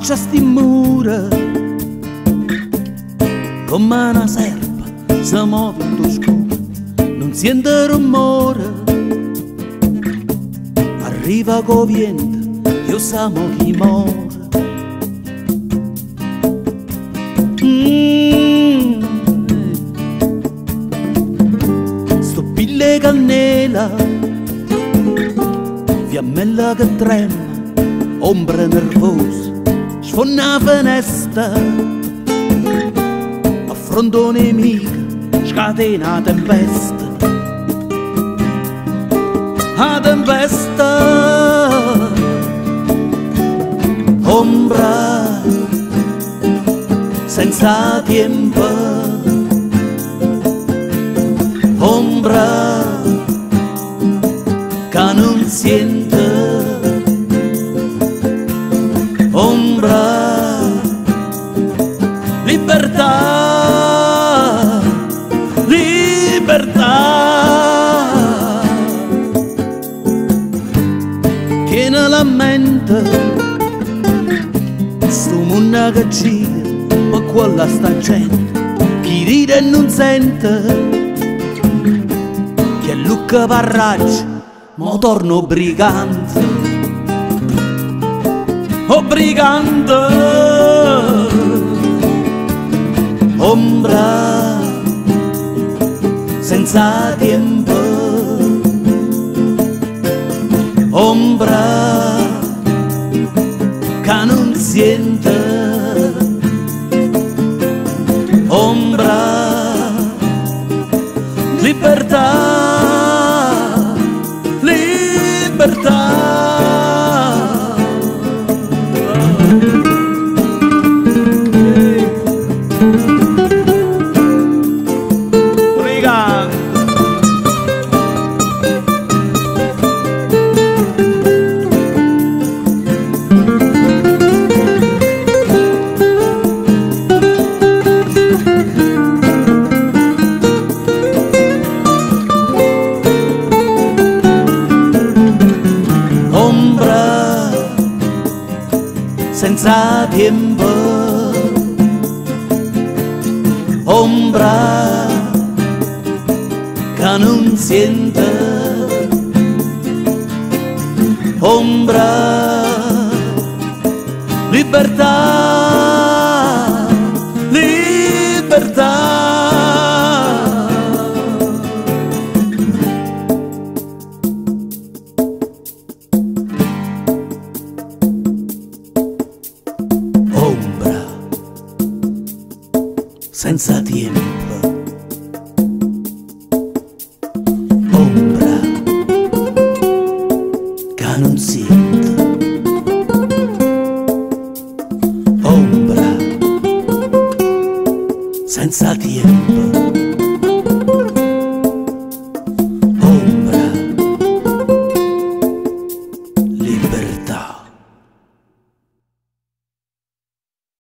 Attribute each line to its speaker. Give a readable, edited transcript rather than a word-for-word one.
Speaker 1: faccia sti mura come una serpa si muove in tuo scudo, non sente rumore, arriva co vento, io samo chi muore. Sto pille cannela, fiammella che trema, ombra nervosa, sfonda finestra, affronto nemica, scatena tempesta. A tempesta, ombra, senza tempo, ombra, che non sente, ombra, libertà, libertà, che nella mente sto mondo che gira, ma quella sta gente, chi ride e non sente, che Luca Parraggia, ma torno brigante, oh brigante, ombra, senza tempo, ombra, che non sente, ombra, libertà, libertà. Senza tempo, ombra, che non sente, ombra, libertà, libertà. Senza tempo, ombra, che non sente, ombra, senza tempo.